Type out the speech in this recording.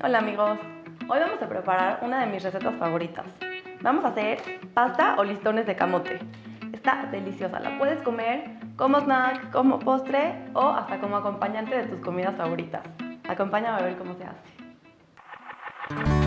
Hola amigos, hoy vamos a preparar una de mis recetas favoritas. Vamos a hacer pasta o listones de camote. Está deliciosa, la puedes comer como snack, como postre o hasta como acompañante de tus comidas favoritas. Acompáñame a ver cómo se hace.